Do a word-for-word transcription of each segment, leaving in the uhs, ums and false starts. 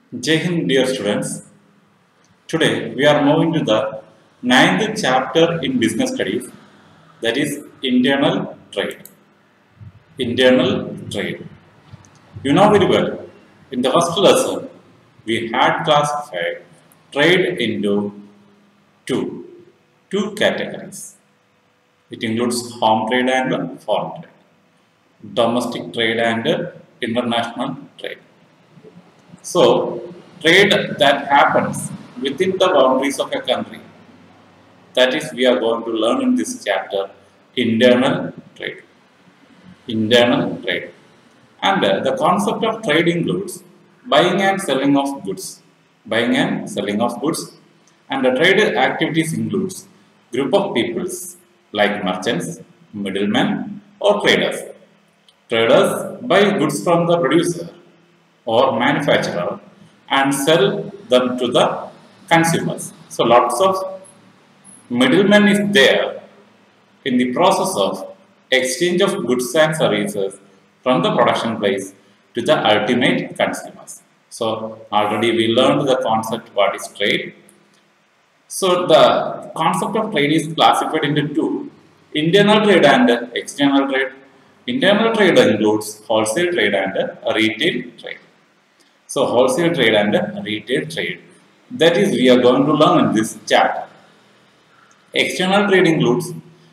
Jai Hind, dear students. Today we are moving to the ninth chapter in business studies, that is internal trade. Internal trade. You know very well, in the first lesson, we had classified trade into two, two categories. It includes home trade and foreign trade, domestic trade and international trade. So, trade that happens within the boundaries of a country, that is, we are going to learn in this chapter internal trade. Internal trade. And uh, the concept of trade includes buying and selling of goods. Buying and selling of goods. And the trade activities includes group of peoples like merchants, middlemen, or traders. Traders buy goods from the producer or manufacturer and sell them to the consumers. So lots of middlemen is there in the process of exchange of goods and services from the production place to the ultimate consumers. So already we learned the concept what is trade. So the concept of trade is classified into two, internal trade and external trade. Internal trade includes wholesale trade and retail trade. So wholesale trade and retail trade, that is we are going to learn in this chapter. External trade includes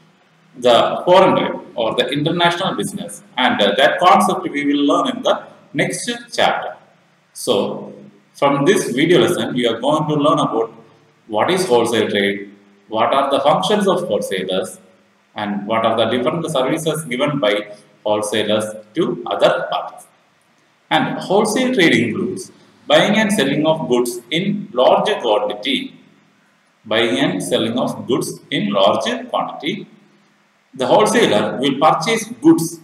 the foreign trade or the international business, and uh, that concept we will learn in the next chapter. So from this video lesson we are going to learn about what is wholesale trade, what are the functions of wholesalers, and what are the different services given by wholesalers to other parties. And wholesale trade includes buying and selling of goods in large quantity. Buying and selling of goods in large quantity. The wholesaler will purchase goods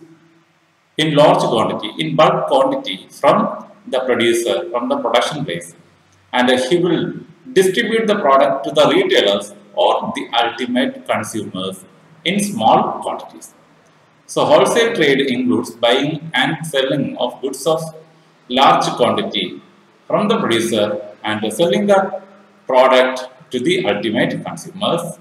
in large quantity, in bulk quantity from the producer, from the production place, and he will distribute the product to the retailers or the ultimate consumers in small quantities. So wholesale trade includes buying and selling of goods of large quantity from the producer and selling the product to the ultimate consumers.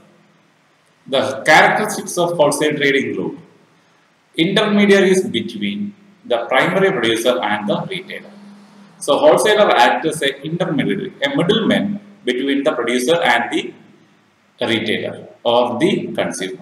The characteristics of wholesale trade include intermediaries between the primary producer and the retailer. So wholesaler acts as an intermediary, a middleman between the producer and the retailer or the consumer.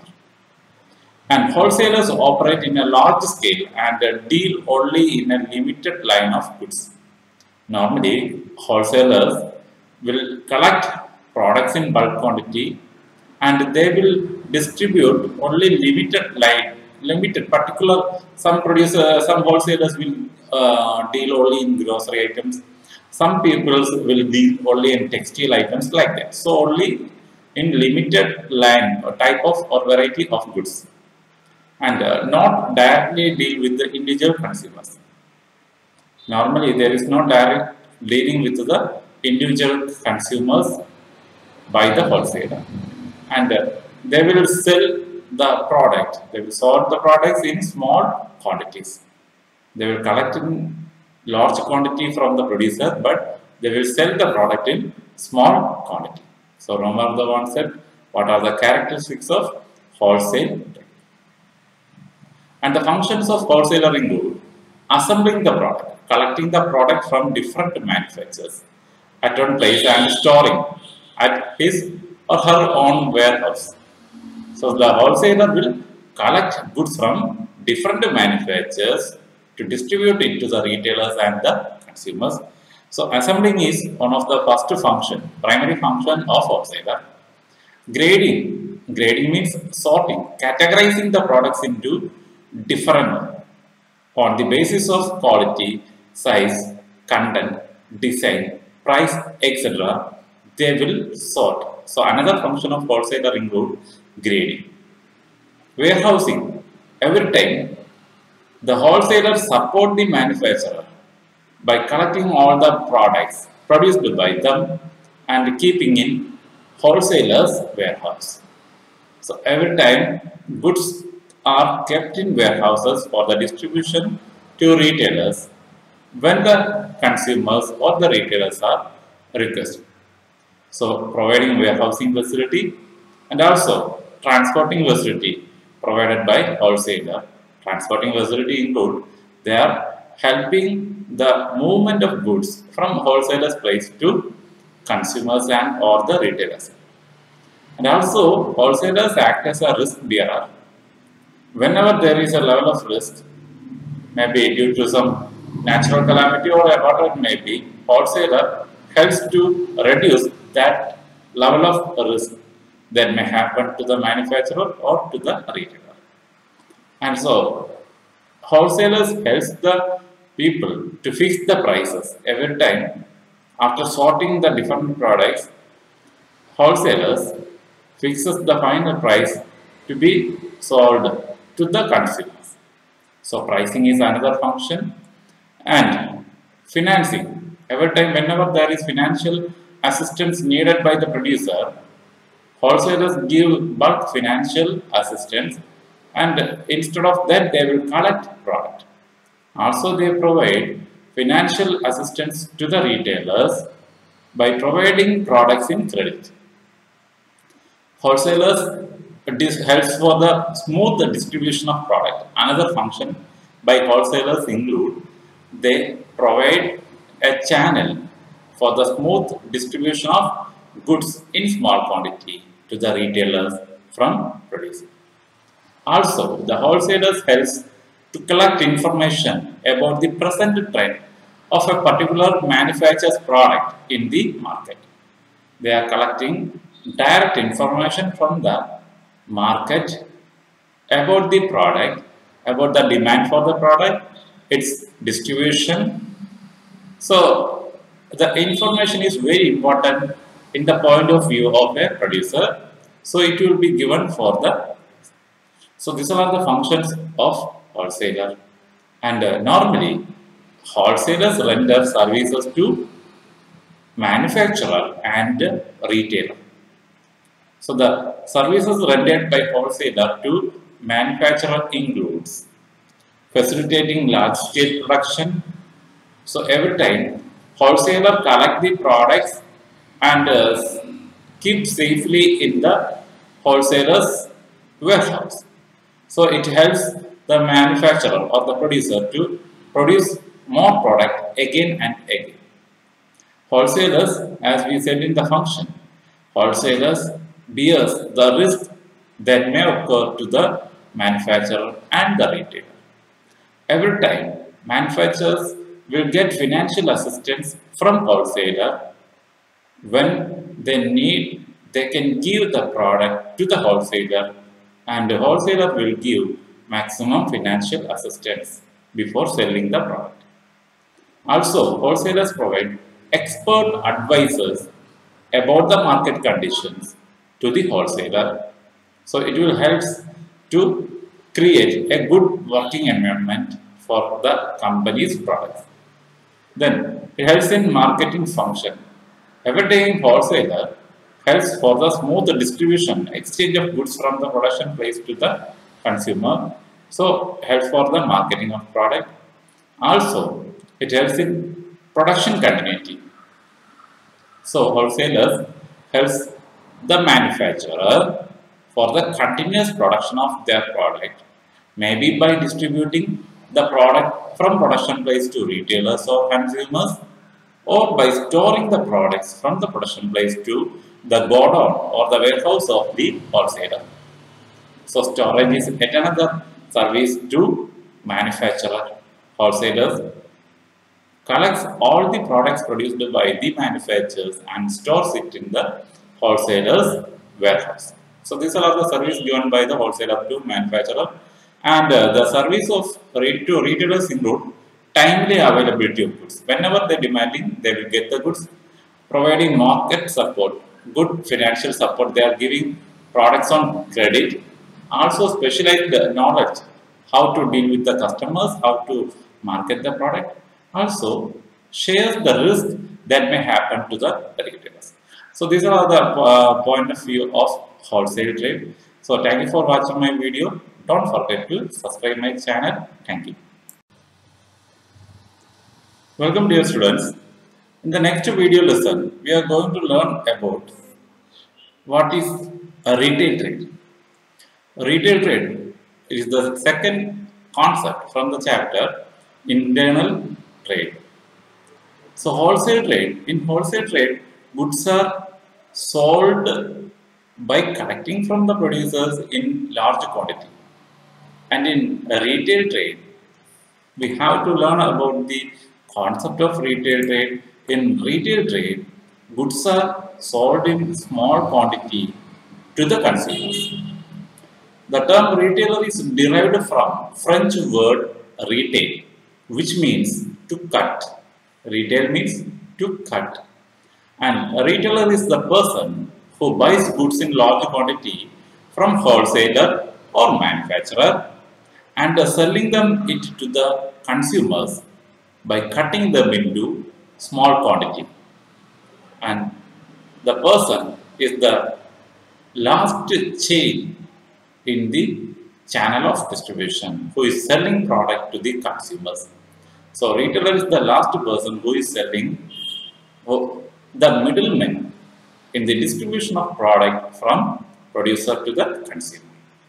And wholesalers operate in a large scale and deal only in a limited line of goods. Normally, wholesalers will collect products in bulk quantity and they will distribute only limited line, limited particular. Some producers, some wholesalers will uh, deal only in grocery items. Some people will deal only in textile items like that. So only in limited line or type of or variety of goods, and uh, not directly deal with the individual consumers. Normally, there is no direct dealing with the individual consumers by the wholesaler, and uh, they will sell the product. They will sort the products in small quantities. They will collect in large quantity from the producer, but they will sell the product in small quantity. So remember the concept. What are the characteristics of wholesale trade? And the functions of wholesaler include assembling the product, collecting the product from different manufacturers at one place and storing at his or her own warehouse. So the wholesaler will collect goods from different manufacturers to distribute it to the retailers and the consumers. So assembling is one of the first function, primary function of wholesaler. Grading, grading means sorting, categorizing the products into different on the basis of quality, size, content, design, price, et cetera. They will sort. So another function of wholesaler include grading. Warehousing. Every time the wholesaler support the manufacturer by collecting all the products produced by them and keeping in wholesaler's warehouse. So every time goods are kept in warehouses for the distribution to retailers, when the consumers or the retailers are requested. So providing warehousing facility and also transporting facility provided by wholesaler. Transporting facility include they are helping the movement of goods from wholesalers place to consumers and or the retailers. And also wholesalers act as a risk bearer. Whenever there is a level of risk, maybe due to some natural calamity or whatever it may be, wholesaler helps to reduce that level of risk that may happen to the manufacturer or to the retailer. And so, wholesalers helps the people to fix the prices every time after sorting the different products. Wholesalers fixes the final price to be sold to the consumers. So pricing is another function, and financing. Every time whenever there is financial assistance needed by the producer, wholesalers give bulk financial assistance, and instead of that they will collect product. Also they provide financial assistance to the retailers by providing products in credit. Wholesalers this helps for the smooth distribution of product. Another function by wholesalers include they provide a channel for the smooth distribution of goods in small quantity to the retailers from producers. Also, the wholesalers helps to collect information about the present trend of a particular manufacturer's product in the market. They are collecting direct information from the market about the product, about the demand for the product, its distribution. So the information is very important in the point of view of a producer. So it will be given for the. So these are the functions of wholesaler, and uh, normally wholesalers render services to manufacturer and retailer. So the services rendered by wholesaler to manufacturer includes facilitating large-scale production. So every time wholesaler collect the products and uh, keep safely in the wholesaler's warehouse. So it helps the manufacturer or the producer to produce more product again and again. Wholesalers, as we said in the function, wholesalers bears the risk that may occur to the manufacturer and the retailer. Every time manufacturers will get financial assistance from wholesaler when they need, they can give the product to the wholesaler, and the wholesaler will give maximum financial assistance before selling the product. Also, wholesalers provide expert advices about the market conditions to the wholesaler. So it will help to create a good working environment for the company's products. Then it helps in marketing function. Every time wholesaler helps for the smooth distribution, exchange of goods from the production place to the consumer. So helps for the marketing of product. Also it helps in production continuity. So wholesalers helps the manufacturer for the continuous production of their product, maybe by distributing the product from production place to retailers or consumers, or by storing the products from the production place to the godown or the warehouse of the wholesaler. So storage is yet another service to manufacturer. Wholesalers collects all the products produced by the manufacturers and stores it in the wholesaler's warehouse. So these are the service given by the wholesaler to manufacturer, and uh, the service of re to retailers include timely availability of goods. Whenever they demanding, they will get the goods. Providing market support, good financial support. They are giving products on credit. Also specialized knowledge how to deal with the customers, how to market the product. Also shares the risk that may happen to the retailers. So these are the uh, point of view of wholesale trade. So thank you for watching my video. Don't forget to subscribe my channel. Thank you. Welcome dear students. In the next video lesson, we are going to learn about what is a retail trade. Retail trade is the second concept from the chapter internal trade. So wholesale trade, in wholesale trade, goods are sold by collecting from the producers in large quantity. And in a retail trade, we have to learn about the concept of retail trade. In retail trade, goods are sold in small quantity to the consumers. The term retailer is derived from French word retail, which means to cut. Retail means to cut. And a retailer is the person who buys goods in large quantity from wholesaler or manufacturer and selling them it to the consumers by cutting them into small quantity. And the person is the last chain in the channel of distribution who is selling product to the consumers. So retailer is the last person who is selling, who, the middleman in the distribution of product from producer to the consumer.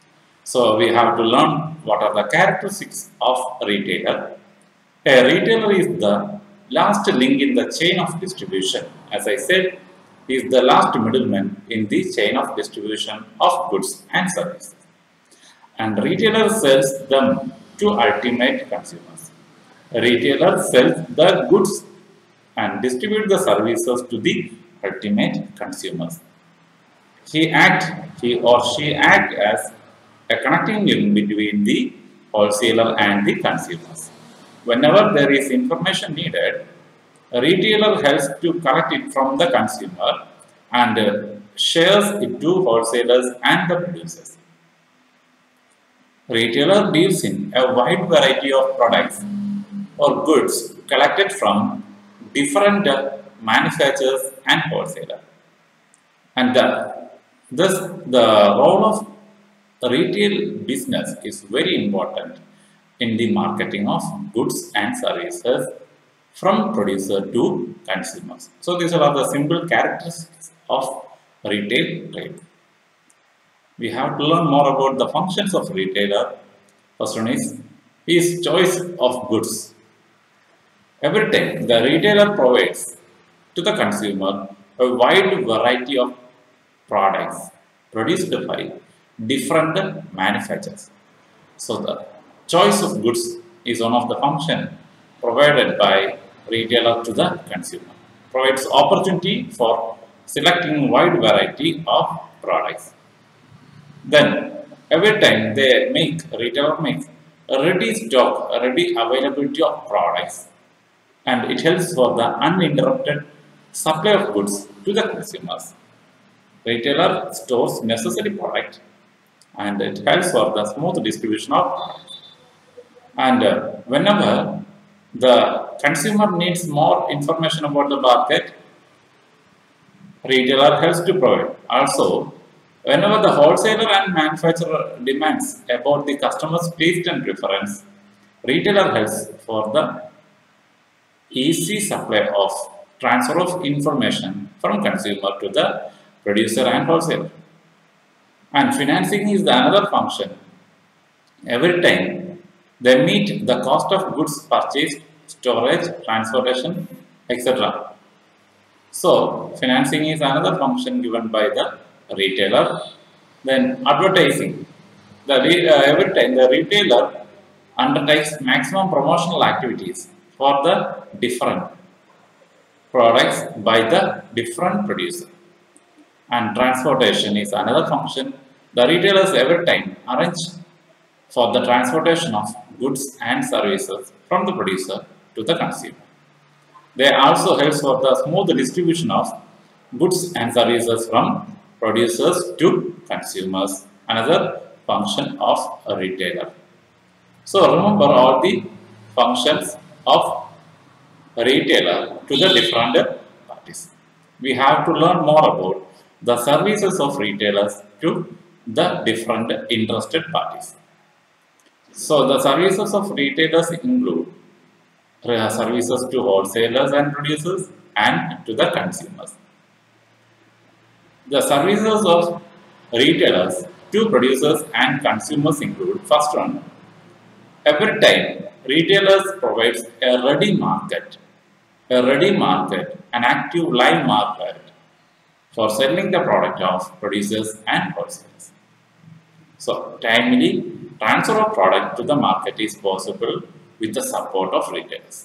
So we have to learn what are the characteristics of a retailer. A retailer is the last link in the chain of distribution. As I said, he is the last middleman in the chain of distribution of goods and services. And retailer sells them to ultimate consumers. A retailer sells the goods and distributes the services to the ultimate consumers. He act, he or she act as a connecting link between the wholesaler and the consumers. Whenever there is information needed, a retailer helps to collect it from the consumer and uh, shares it to wholesalers and the producers. Retailer deals in a wide variety of products or goods collected from different uh, manufacturers and wholesalers. And the, thus the role of retail business is very important in the marketing of goods and services from producer to consumers. So these are the simple characteristics of retail trade. We have to learn more about the functions of retailer. First one is his choice of goods. Every time the retailer provides to the consumer a wide variety of products produced by different manufacturers. So the choice of goods is one of the functions provided by retailer to the consumer. Provides opportunity for selecting wide variety of products. Then every time they make, retailer makes a ready stock, a ready availability of products, and it helps for the uninterrupted supply of goods to the consumers. Retailer stores necessary product and it helps for the smooth distribution of products. And uh, whenever the consumer needs more information about the market, retailer helps to provide. Also, whenever the wholesaler and manufacturer demands about the customer's taste and preference, retailer helps for the easy supply of transfer of information from consumer to the producer and wholesaler. And financing is the another function. Every time they meet the cost of goods purchased, storage, transportation, et cetera. So financing is another function given by the retailer. Then advertising. The uh, every time the retailer undertakes maximum promotional activities for the different products by the different producer. And transportation is another function. The retailers every time arrange for the transportation of goods and services from the producer to the consumer. They also help for the smooth distribution of goods and services from producers to consumers, another function of a retailer. So remember all the functions of a retailer to the different parties. We have to learn more about the services of retailers to the different interested parties. So the services of retailers include uh, services to wholesalers and producers and to the consumers. The services of retailers to producers and consumers include: first one, every time retailers provides a ready market, a ready market, an active live market for selling the product of producers and wholesalers. So, timely transfer of product to the market is possible with the support of retailers.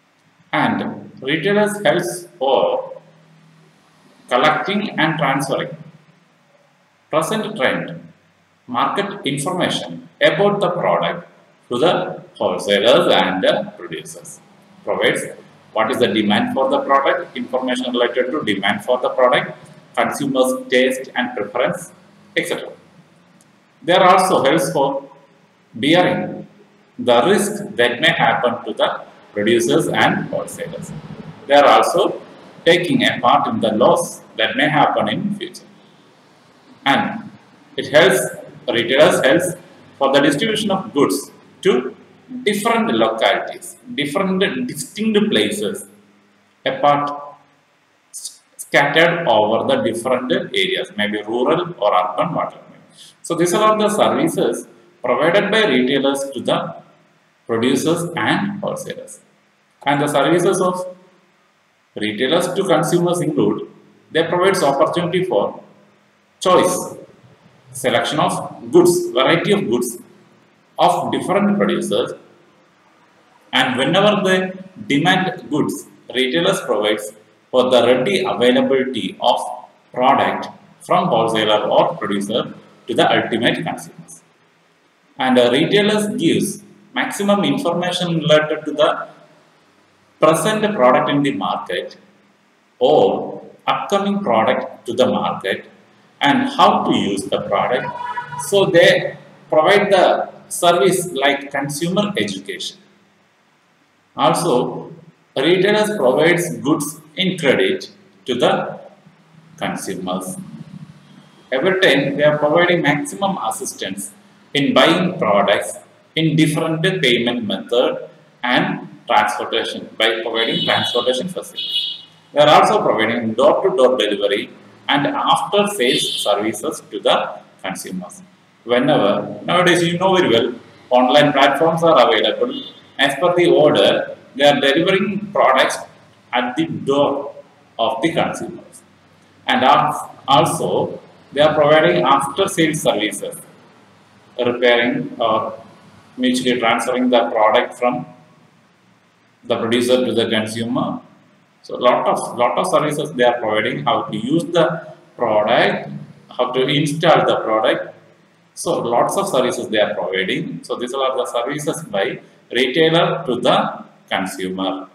And retailers helps for collecting and transferring present trend, market information about the product to the wholesalers and the producers. Provides what is the demand for the product, information related to demand for the product, consumers' taste and preference, et cetera. They are also helps for bearing the risk that may happen to the producers and wholesalers. They are also taking a part in the loss that may happen in future. And it helps, retailers helps for the distribution of goods to different localities, different distinct places, apart scattered over the different areas, maybe rural or urban, whatever. So these are the services provided by retailers to the producers and wholesalers. And the services of retailers to consumers include: they provide opportunity for choice, selection of goods, variety of goods of different producers, and whenever they demand goods, retailers provides for the ready availability of product from wholesaler or producer to the ultimate consumers. And uh, retailers gives maximum information related to the present product in the market or upcoming product to the market and how to use the product. So they provide the service like consumer education. Also, retailers provides goods in credit to the consumers. Every time they are providing maximum assistance in buying products in different payment method and transportation by providing transportation facilities. They are also providing door-to-door delivery and after-sales services to the consumers. Whenever, nowadays you know very well, online platforms are available. As per the order, they are delivering products at the door of the consumers. And also, they are providing after-sales services, repairing or mutually transferring the product from the producer to the consumer. So lot of lot of services they are providing, how to use the product, how to install the product. So lots of services they are providing. So these are the services by retailer to the consumer.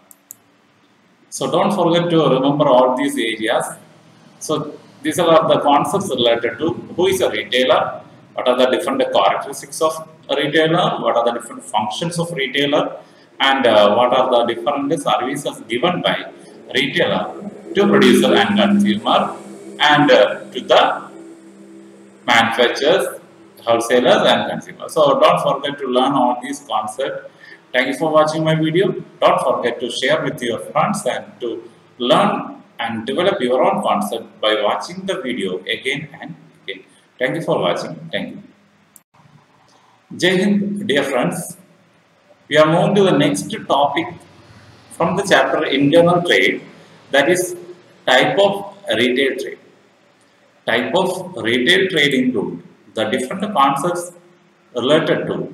So don't forget to remember all these areas. So these are the concepts related to who is a retailer, what are the different characteristics of a retailer, what are the different functions of retailer, and uh, what are the different services given by retailer to producer and consumer and uh, to the manufacturers, wholesalers and consumers. So don't forget to learn all these concepts. Thank you for watching my video. Don't forget to share with your friends and to learn and develop your own concept by watching the video again and again. Thank you for watching. Thank you. Jai Hind, dear friends. We are moving to the next topic from the chapter internal trade, that is type of retail trade. Type of retail trade include the different concepts related to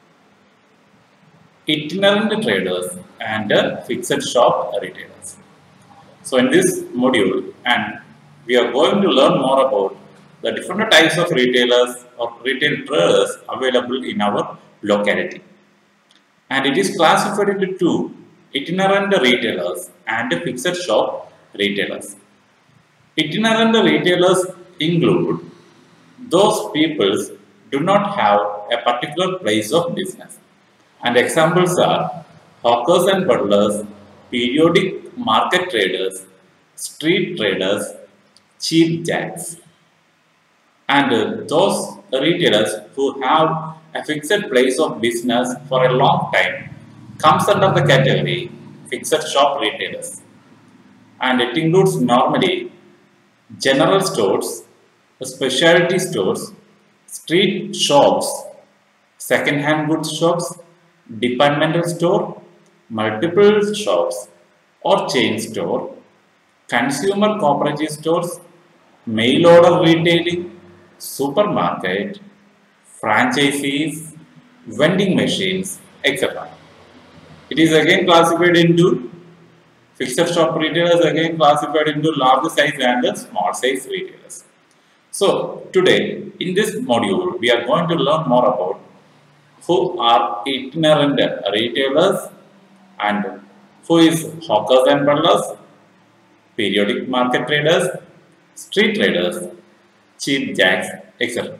itinerant traders and uh, fixed shop retailers. So in this module, and we are going to learn more about the different types of retailers or retail traders available in our locality. And it is classified into two: itinerant retailers and fixed shop retailers. Itinerant retailers include those people do not have a particular place of business. And examples are hawkers and peddlers, periodic market traders, street traders, cheap jacks. And uh, those retailers who have a fixed place of business for a long time, comes under the category fixed shop retailers, and it includes normally general stores, specialty stores, street shops, second-hand goods shops, departmental store, multiple shops or chain store, consumer cooperative stores, mail order retailing, supermarket, franchisees, vending machines, et cetera. It is again classified into fixed shop retailers, again classified into large size and small size retailers. So today in this module we are going to learn more about who are itinerant retailers and who is hawkers and peddlers, periodic market traders, street traders, cheap jacks, et cetera.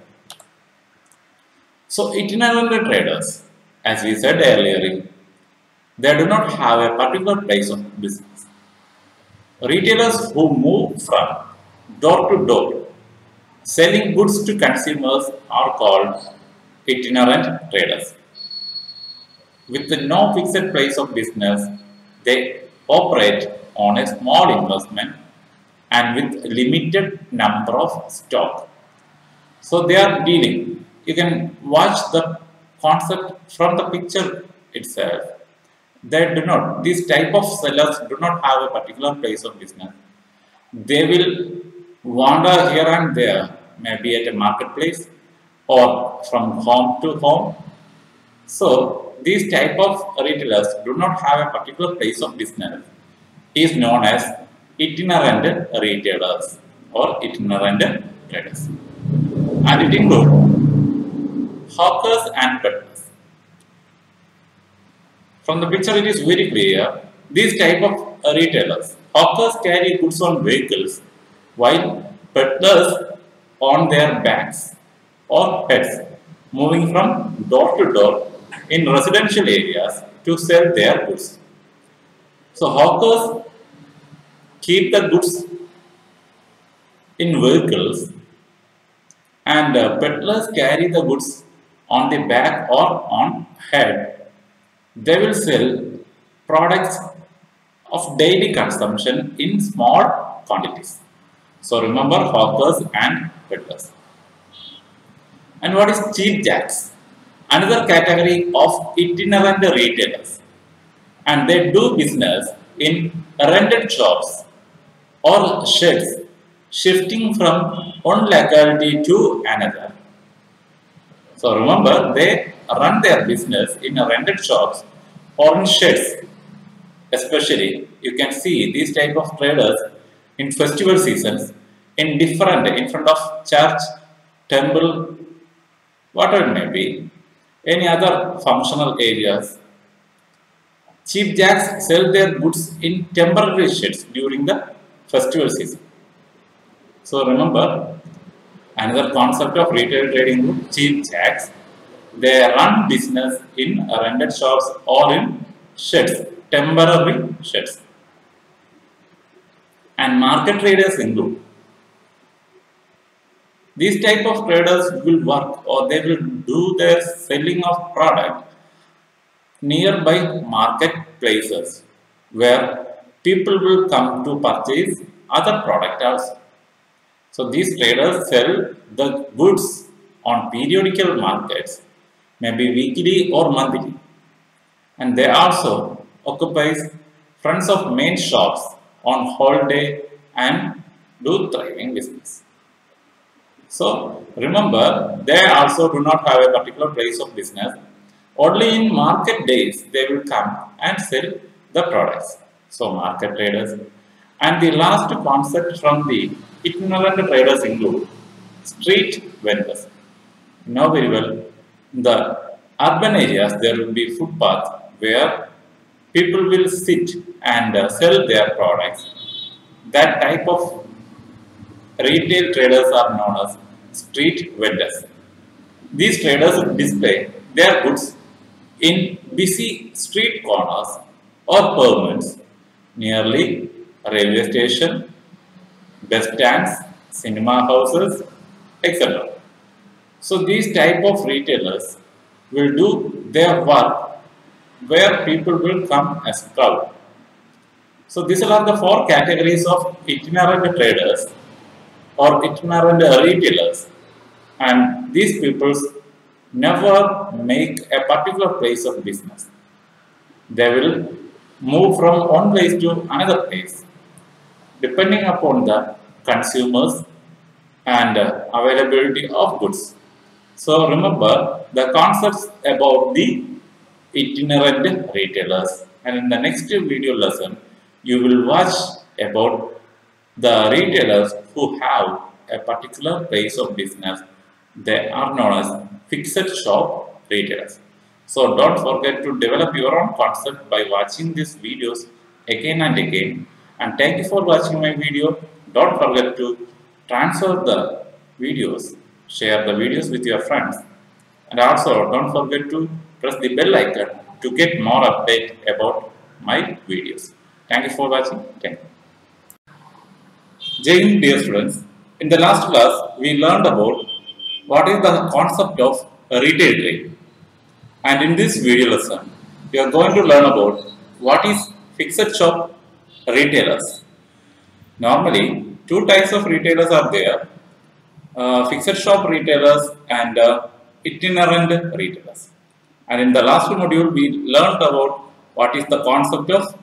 So itinerant traders, as we said earlier, they do not have a particular place of business. Retailers who move from door to door selling goods to consumers are called itinerant traders. With no fixed place of business, they operate on a small investment and with limited number of stock. So they are dealing. You can watch the concept from the picture itself. They do not, these type of sellers do not have a particular place of business. They will wander here and there, maybe at a marketplace or from home to home. So these type of retailers do not have a particular place of business. It is known as itinerant retailers or itinerant traders. And it includes hawkers and peddlers. From the picture it is very clear, these type of retailers, hawkers carry goods on vehicles while peddlers on their backs or heads, moving from door to door in residential areas to sell their goods. So hawkers keep the goods in vehicles and uh, peddlers carry the goods on the back or on head. They will sell products of daily consumption in small quantities. So remember hawkers and peddlers. And what is cheap jacks? Another category of itinerant retailers. And they do business in rented shops or sheds, shifting from one locality to another. So remember, they run their business in rented shops or in sheds. Especially, you can see these type of traders in festival seasons in different, in front of church, temple, whatever it may be, any other functional areas. Cheap jacks sell their goods in temporary sheds during the festival season. So remember, another concept of retail trading, cheap jacks. They run business in rented shops or in sheds, temporary sheds. And market traders include. These type of traders will work or they will do their selling of product nearby marketplaces where people will come to purchase other product also. So these traders sell the goods on periodical markets, maybe weekly or monthly, and they also occupies fronts of main shops on holiday and do thriving business. So remember, they also do not have a particular place of business. Only in market days they will come and sell the products. So market traders. And the last concept from the itinerant traders include street vendors. You know very well, in the urban areas there will be footpaths where people will sit and uh, sell their products. That type of retail traders are known as street vendors. These traders display their goods in busy street corners or pavements nearly railway station, bus stands, cinema houses, et cetera. So these type of retailers will do their work where people will come as crowd. So these are the four categories of itinerant traders or itinerant retailers, and these people never make a particular place of business. They will move from one place to another place depending upon the consumers and uh, availability of goods. So remember the concepts about the itinerant retailers, and in the next video lesson you will watch about the retailers who have a particular place of business. They are known as fixed shop retailers. So don't forget to develop your own concept by watching these videos again and again. And thank you for watching my video. Don't forget to transfer the videos, share the videos with your friends, and also don't forget to press the bell icon to get more update about my videos. Thank you for watching. Thank you. Jai Hind, dear students. In the last class, we learned about what is the concept of retail trade. And in this video lesson, we are going to learn about what is fixed shop retailers. Normally, two types of retailers are there, uh, fixed shop retailers and uh, itinerant retailers. And in the last module, we learned about what is the concept of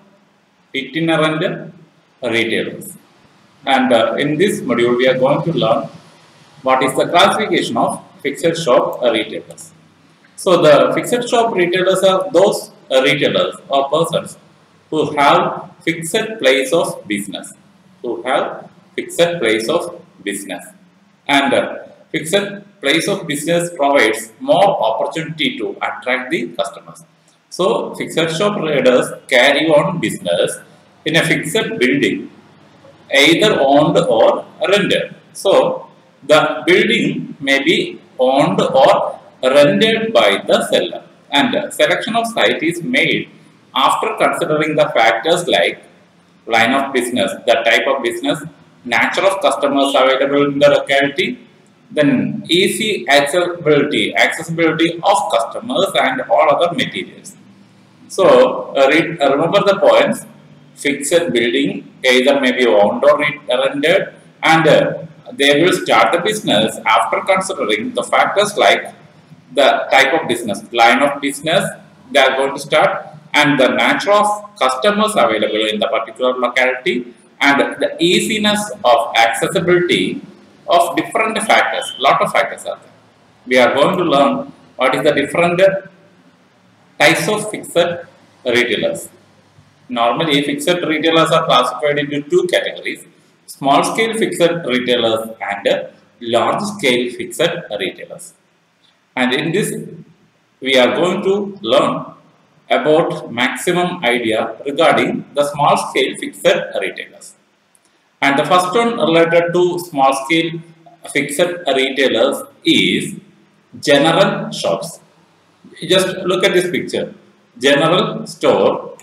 itinerant retailers. And uh, in this module, we are going to learn what is the classification of fixed shop retailers. So the fixed shop retailers are those uh, retailers or persons who have fixed place of business, who have fixed place of business, and uh, fixed place of business provides more opportunity to attract the customers. So fixed shop traders carry on business in a fixed building, either owned or rented. So the building may be owned or rented by the seller, and selection of site is made after considering the factors like line of business, the type of business, nature of customers available in the locality, then easy accessibility, accessibility of customers and all other materials. So uh, read, uh, remember the points. Fixed building either may be owned or rented, and uh, they will start the business after considering the factors like the type of business, line of business they are going to start, and the nature of customers available in the particular locality, and the easiness of accessibility of different factors. Lot of factors are there. We are going to learn what is the different types of fixed retailers. Normally, fixed retailers are classified into two categories: small scale fixed retailers and large scale fixed retailers. And in this, we are going to learn about maximum idea regarding the small scale fixed retailers. And the first one related to small scale fixed retailers is general shops. Just look at this picture. General store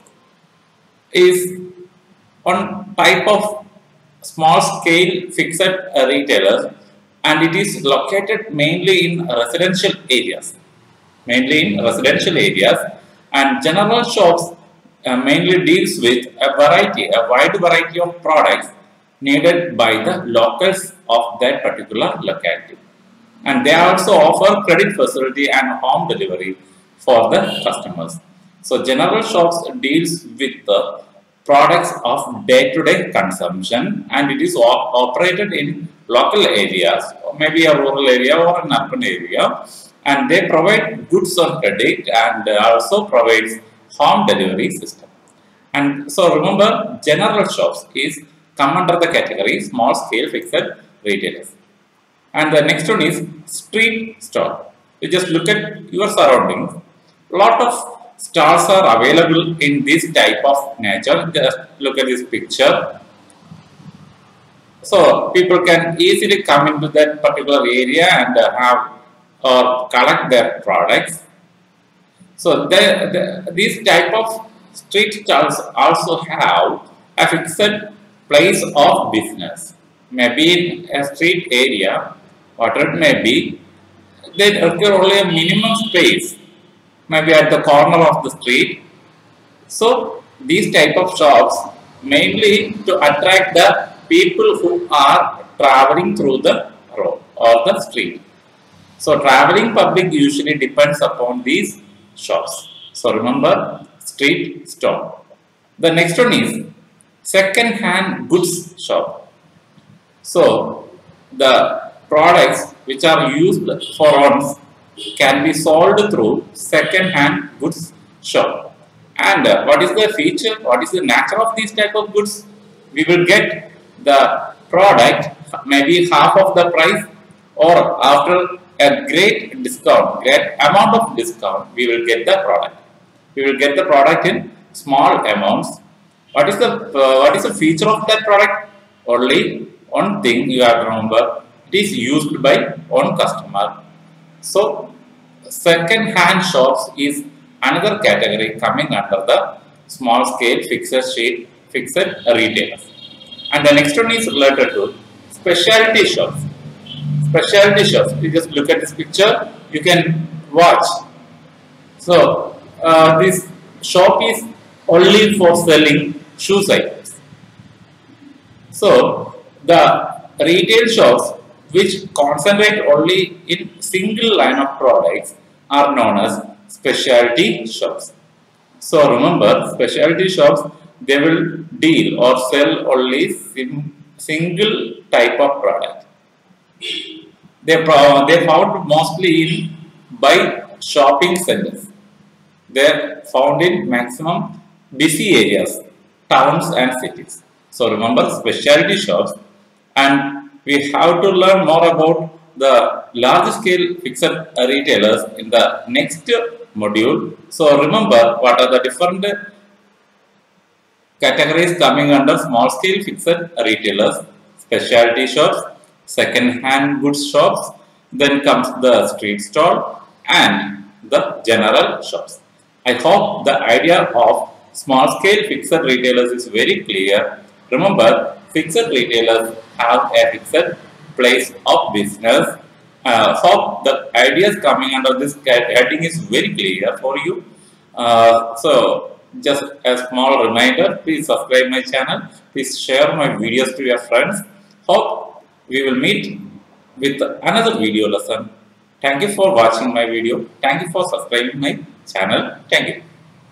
is one type of small scale fixed retailers, and it is located mainly in residential areas, mainly in residential areas, and general shops uh, mainly deals with a variety, a wide variety of products needed by the locals of that particular locality, and they also offer credit facility and home delivery for the customers. So general shops deals with the products of day-to-day consumption, and it is op operated in local areas, maybe a rural area or an urban area, and they provide goods on credit and also provides home delivery system. And so remember, general shops is come under the category small scale fixed retailers. And the next one is street stall. You just look at your surroundings. Lot of stalls are available in this type of nature. Just look at this picture. So people can easily come into that particular area and have or collect their products. So the, the, these type of street stalls also have a fixed place of business. Maybe in a street area, whatever it may be, they require only a minimum space maybe at the corner of the street. So these type of shops mainly to attract the people who are traveling through the road or the street. So traveling public usually depends upon these shops. So remember, street stall. The next one is second hand goods shop. So the products which are used for once can be sold through second hand goods shop. And uh, what is the feature, what is the nature of these type of goods? We will get the product maybe half of the price, or after a great discount, great amount of discount, we will get the product. We will get the product in small amounts. What is the uh, what is the feature of that product? Only one thing you have to remember: it is used by one customer. So second hand shops is another category coming under the small scale fixed sheet fixed retailers. And the next one is related to specialty shops. Specialty shops, you just look at this picture, you can watch. So uh, this shop is only for selling shoes items. So the retail shops which concentrate only in single line of products are known as specialty shops. So remember, specialty shops, they will deal or sell only sim single type of product. They they found mostly in by shopping centers. They are found in maximum busy areas, towns and cities. So remember, specialty shops, and we have to learn more about the large scale fixed retailers in the next module. So remember, what are the different categories coming under small scale fixed retailers: specialty shops, second hand goods shops, then comes the street stall and the general shops. I hope the idea of small scale fixed retailers is very clear. Remember, fixed retailers have a fixed place of business. Uh, hope the ideas coming under this heading is very clear for you. Uh, so just a small reminder, please subscribe my channel, please share my videos to your friends. Hope we will meet with another video lesson. Thank you for watching my video. Thank you for subscribing my channel. Thank you.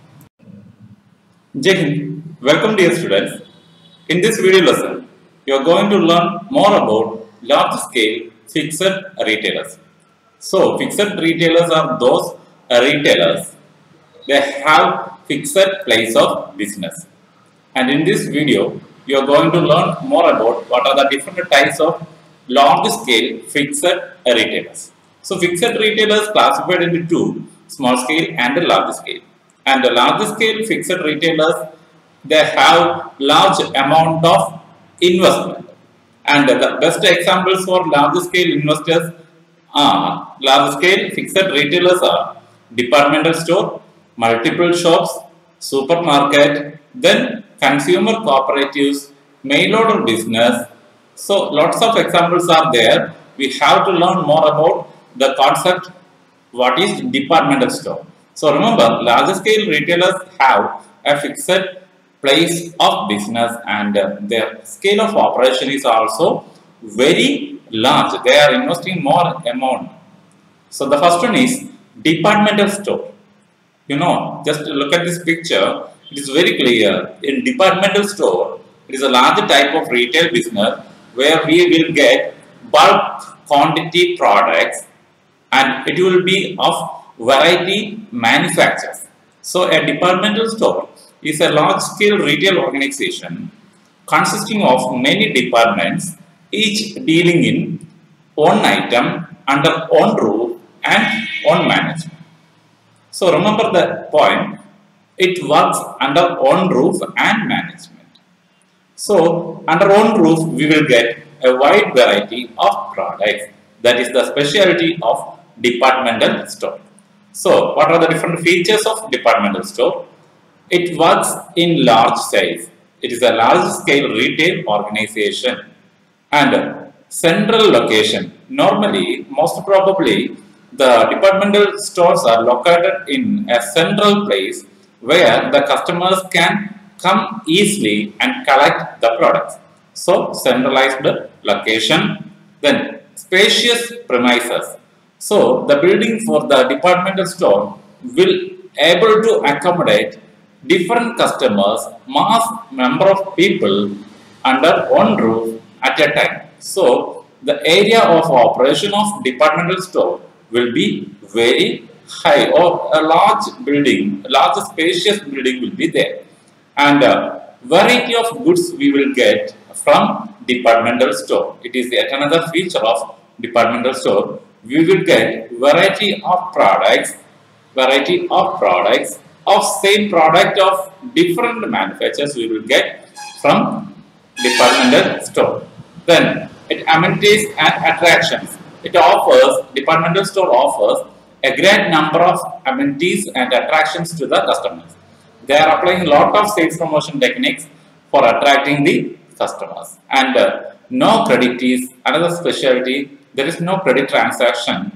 Jai Hind. Welcome dear students. In this video lesson, you are going to learn more about large scale fixed retailers. So fixed retailers are those retailers, they have fixed place of business. And in this video, you are going to learn more about what are the different types of large scale fixed retailers. So fixed retailers classified into two, small scale and large scale. And the large scale fixed retailers, they have large amount of investment. And the best examples for large scale investors are large scale fixed retailers are departmental store, multiple shops, supermarket, then consumer cooperatives, mail order business. So lots of examples are there. We have to learn more about the concept what is departmental store. So remember, large scale retailers have a fixed place of business and uh, their scale of operation is also very large. They are investing more amount. So the first one is departmental store. You know, just look at this picture. It is very clear. In departmental store, it is a large type of retail business where we will get bulk quantity products and it will be of variety manufacturers. So a departmental store is a large scale retail organization consisting of many departments, each dealing in one item under one roof and one management. So remember the point, it works under one roof and management. So under one roof we will get a wide variety of products. That is the specialty of departmental store. So what are the different features of departmental store? It works in large size. It is a large scale retail organization and central location. Normally, most probably The departmental stores are located in a central place where the customers can come easily and collect the products. So, centralized location, then spacious premises. So, the building for the departmental store will able to accommodate different customers, mass number of people under one roof at a time. So, the area of operation of departmental store will be very high, or a large building, a large spacious building will be there. And uh, variety of goods we will get from departmental store. It is yet another feature of departmental store. We will get variety of products, variety of products of same product of different manufacturers we will get from departmental store. Then it amenities and attractions. It offers, departmental store offers a great number of amenities and attractions to the customers. They are applying a lot of sales promotion techniques for attracting the customers. And uh, no credit is another specialty. There is no credit transaction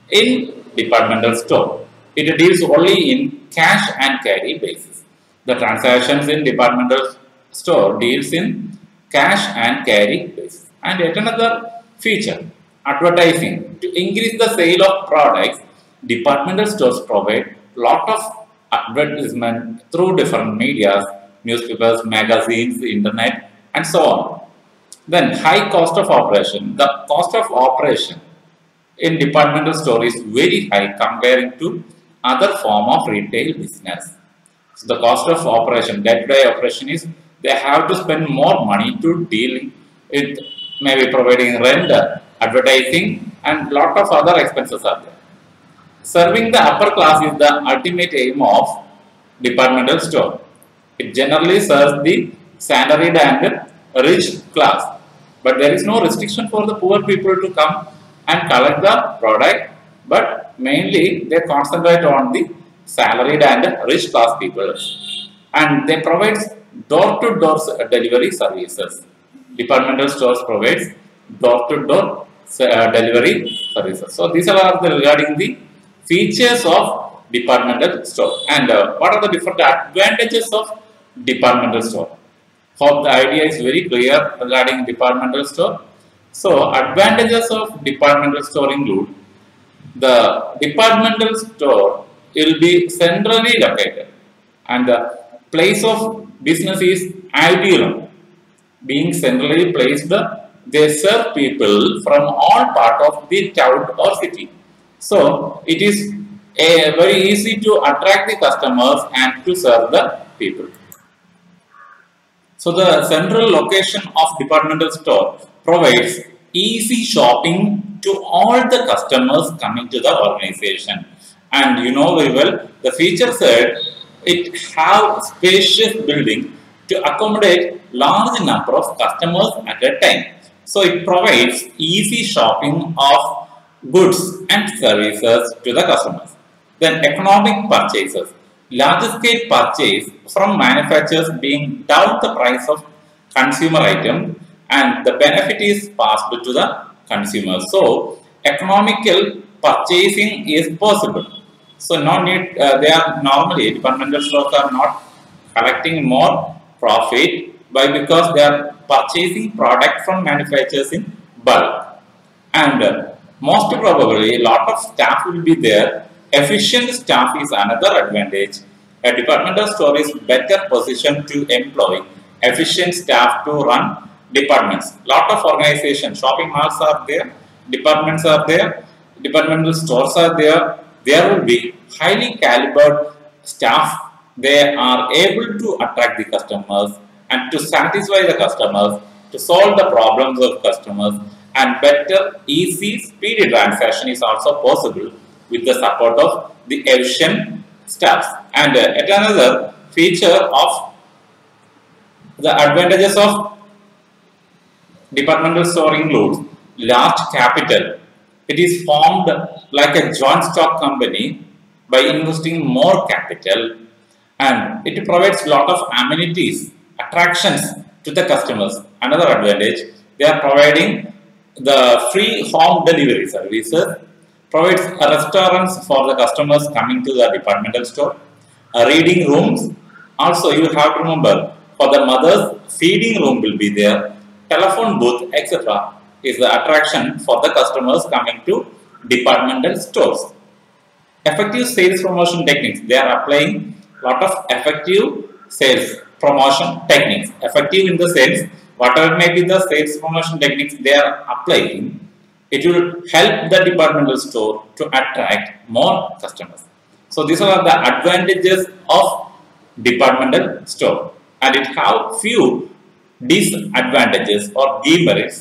in departmental store. It deals only in cash and carry basis. The transactions in departmental store deals in cash and carry basis. And yet another feature, advertising. To increase the sale of products, departmental stores provide lot of advertisement through different medias, newspapers, magazines, internet, and so on. Then high cost of operation. The cost of operation in departmental store is very high comparing to other form of retail business. So the cost of operation, day-to-day operation is they have to spend more money to deal with maybe providing rent, advertising, and lot of other expenses are there. Serving the upper class is the ultimate aim of departmental store. It generally serves the salaried and rich class, but there is no restriction for the poor people to come and collect the product, but mainly they concentrate on the salaried and rich class people, and they provide door-to-door delivery services. Departmental stores provides door-to-door uh, delivery services. So these are the regarding the features of departmental store. And uh, what are the different advantages of departmental store? Hope the idea is very clear regarding departmental store. So advantages of departmental store include the departmental store will be centrally located and the place of business is ideal. Being centrally placed, they serve people from all part of the town or city. So it is a very easy to attract the customers and to serve the people. So the central location of departmental store provides easy shopping to all the customers coming to the organization. And you know very well, the feature said it have spacious building to accommodate large number of customers at a time. So it provides easy shopping of goods and services to the customers. Then economic purchases. Large scale purchase from manufacturers being down the price of consumer item and the benefit is passed to the consumer. So economical purchasing is possible. So no need, uh, they are normally departmental stores are not collecting more profit by because they are purchasing product from manufacturers in bulk. And uh, most probably a lot of staff will be there. Efficient staff is another advantage. A departmental store is better positioned to employ efficient staff to run departments. Lot of organizations, shopping malls are there, departments are there, departmental stores are there. There will be highly calibered staff. They are able to attract the customers and to satisfy the customers, to solve the problems of customers, and better, easy, speedy transaction is also possible with the support of the efficient staffs. And uh, yet another feature of the advantages of departmental store includes large capital. It is formed like a joint stock company by investing more capital, and it provides lot of amenities, attractions to the customers. Another advantage, they are providing the free home delivery services, provides uh, restaurants for the customers coming to the departmental store, uh, reading rooms. Also, you have to remember, for the mothers, feeding room will be there, telephone booth, et cetera is the attraction for the customers coming to departmental stores. Effective sales promotion techniques. They are applying lot of effective sales promotion techniques. Effective in the sales, whatever may be the sales promotion techniques they are applying, it will help the departmental store to attract more customers. So these are the advantages of departmental store, and it have few disadvantages or demerits.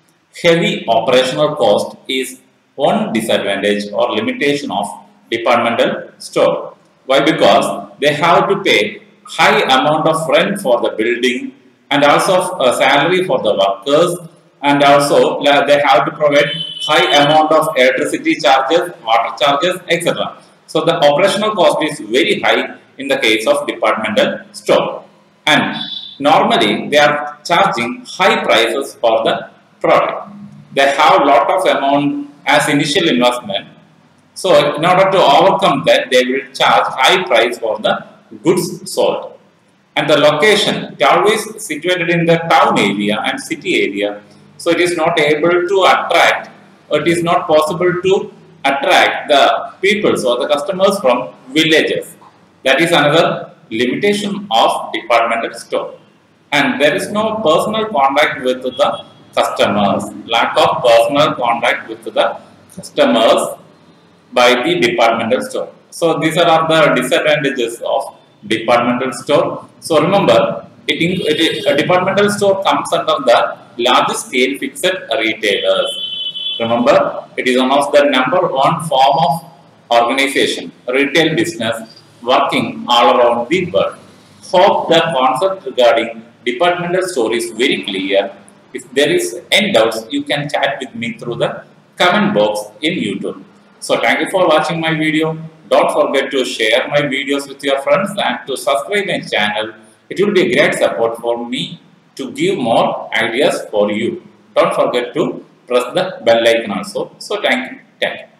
Heavy operational cost is one disadvantage or limitation of departmental store. Why? Because they have to pay high amount of rent for the building and also a salary for the workers, and also they have to provide high amount of electricity charges, water charges, et cetera. So the operational cost is very high in the case of departmental store, and normally they are charging high prices for the product. They have lot of amount as initial investment. So in order to overcome that, they will charge high price for the goods sold. And the location, it always situated in the town area and city area. So it is not able to attract, or it is not possible to attract the people or the customers from villages. That is another limitation of departmental store. And there is no personal contact with the customers. Lack of personal contact with the customers by the departmental store. So these are the disadvantages of departmental store. So remember, it, it is, a departmental store comes under the large scale fixed retailers. Remember, it is one of the number one form of organization, retail business working all around the world. Hope the concept regarding departmental store is very clear. If there is any doubts, you can chat with me through the comment box in YouTube. So thank you for watching my video. Don't forget to share my videos with your friends and to subscribe my channel. It will be a great support for me to give more ideas for you. Don't forget to press the bell icon also. So thank you. Thank you.